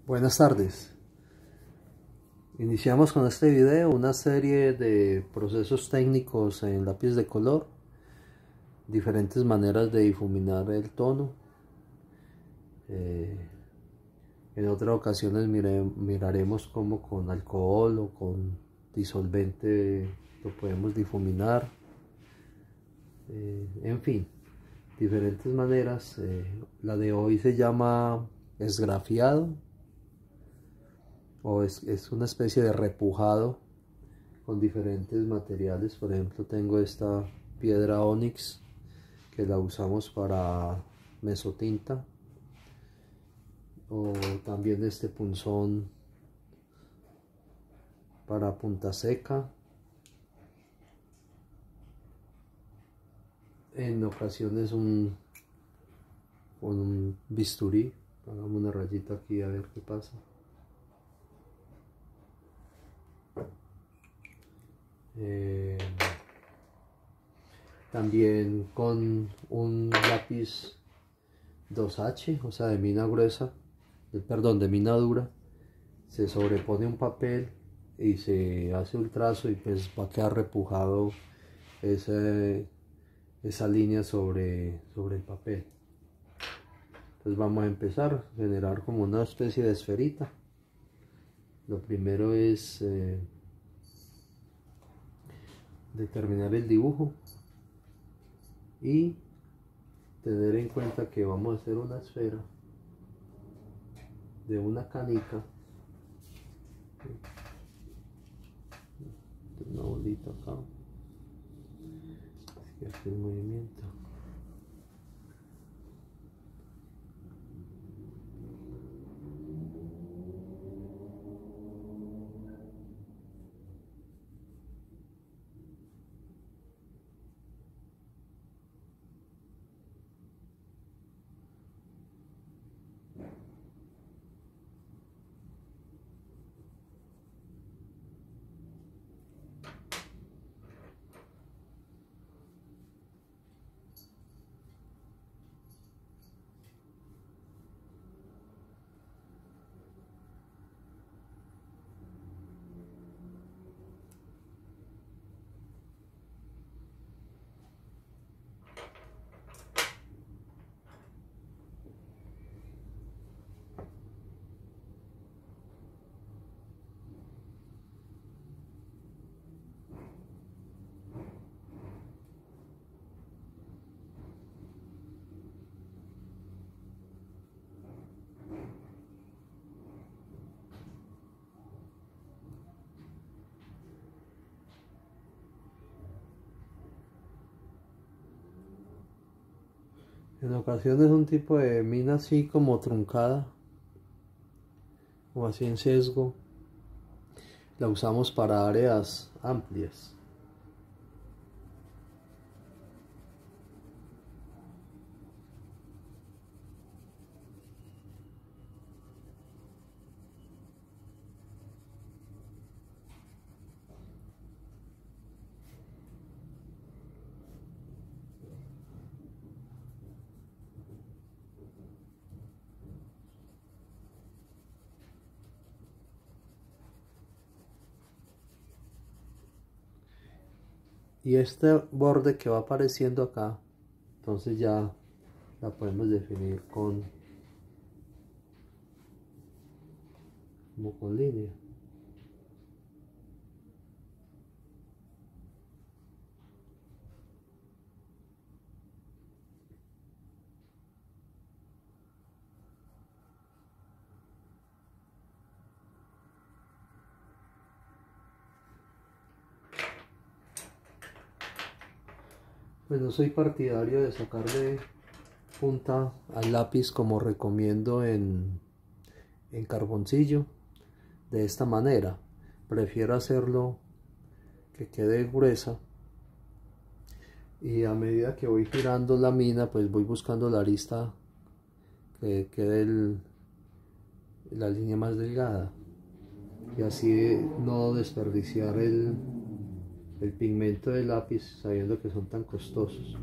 Buenas tardes. Iniciamos con este video una serie de procesos técnicos en lápiz de color, diferentes maneras de difuminar el tono. En otras ocasiones miraremos cómo con alcohol o con disolvente lo podemos difuminar. En fin, diferentes maneras. La de hoy se llama esgrafiado, o es una especie de repujado con diferentes materiales. Por ejemplo, tengo esta piedra ónix que la usamos para mesotinta, o también este punzón para punta seca. En ocasiones con un bisturí. Hagamos una rayita aquí a ver qué pasa. También con un lápiz 2H, o sea, de mina gruesa, de mina dura, se sobrepone un papel y se hace un trazo y pues va a quedar repujado esa línea sobre el papel. Entonces vamos a empezar a generar como una especie de esferita. Lo primero es determinar el dibujo y tener en cuenta que vamos a hacer una esfera de una canica, una bolita acá, así que el movimiento. En ocasiones un tipo de mina así como truncada o así en sesgo la usamos para áreas amplias. Y este borde que va apareciendo acá, entonces ya la podemos definir como con línea. Pues no soy partidario de sacarle punta al lápiz como recomiendo en carboncillo, de esta manera. Prefiero hacerlo que quede gruesa, y a medida que voy girando la mina pues voy buscando la arista que quede la línea más delgada, y así no desperdiciar el pigmento del lápiz sabiendo que son tan costosos.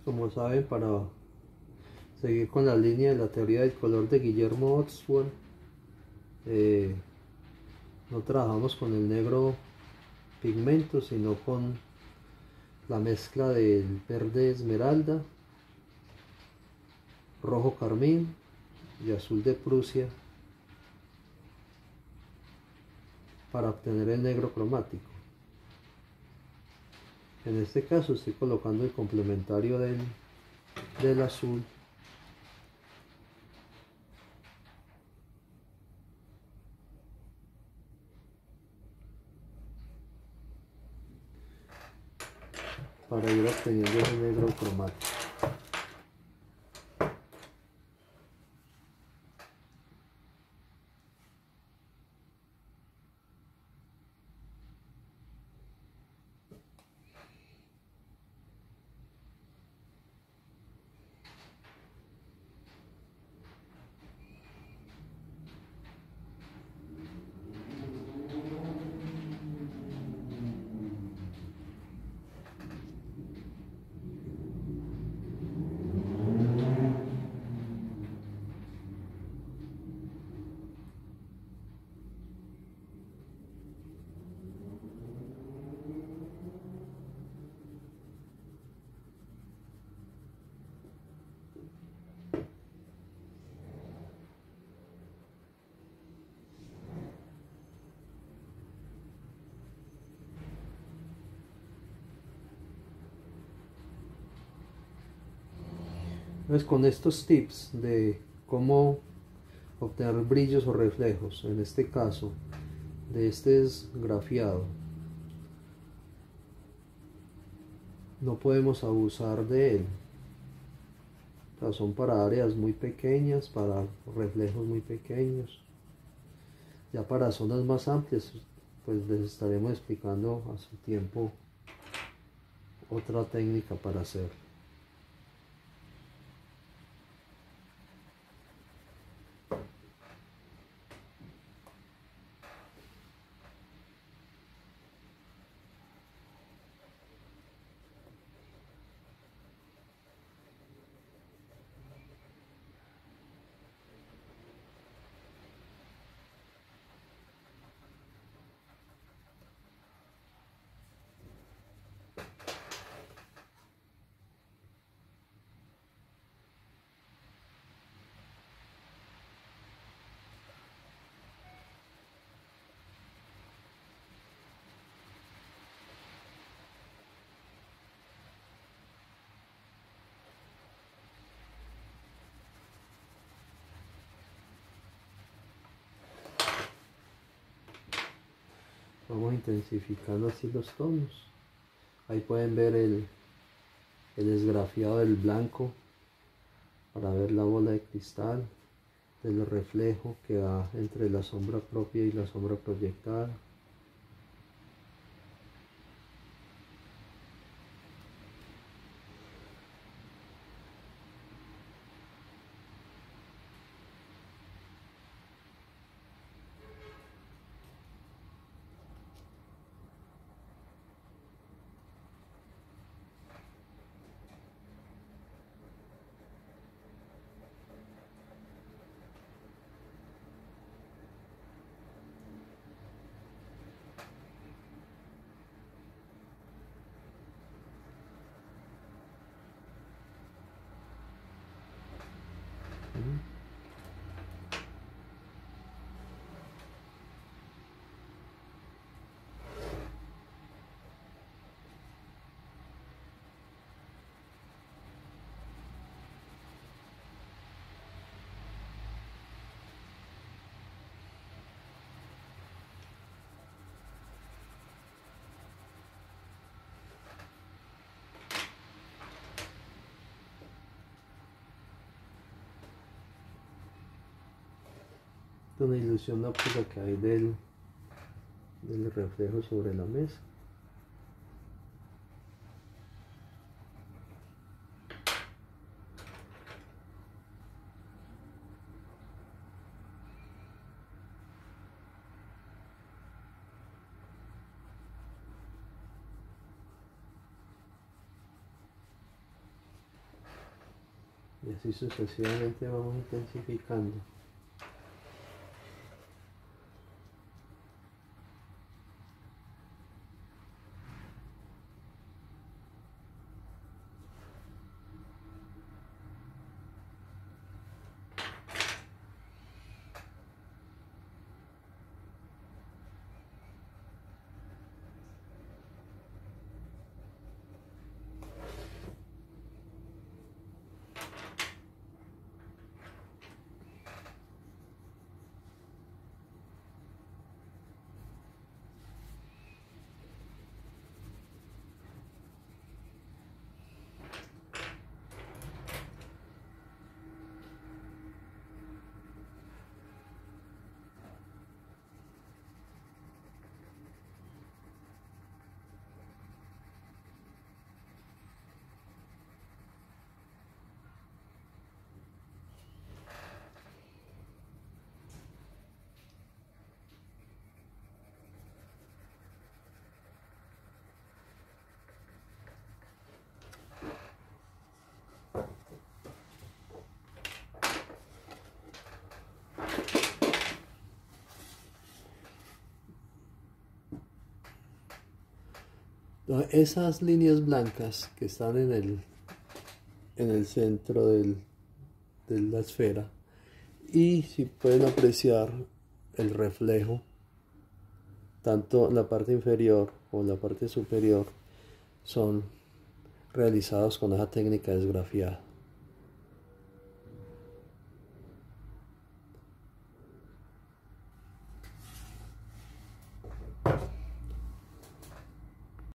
como saben, para seguir con la línea de la teoría del color de Guillermo Oxford, no trabajamos con el negro pigmento, sino con la mezcla del verde esmeralda, rojo carmín y azul de Prusia para obtener el negro cromático. En este caso estoy colocando el complementario del azul para ir obteniendo el negro cromático. Entonces, con estos tips de cómo obtener brillos o reflejos, en este caso de este esgrafiado, no podemos abusar de él. O sea, son para áreas muy pequeñas, para reflejos muy pequeños. Ya para zonas más amplias, pues les estaremos explicando a su tiempo otra técnica para hacer. Vamos intensificando así los tonos. Ahí pueden ver el esgrafiado del blanco para ver la bola de cristal, del reflejo que va entre la sombra propia y la sombra proyectada. Una ilusión óptica que hay del reflejo sobre la mesa. Y así sucesivamente vamos intensificando. Esas líneas blancas que están en el centro de la esfera, y si pueden apreciar el reflejo, tanto la parte inferior como la parte superior son realizados con esa técnica de esgrafiado.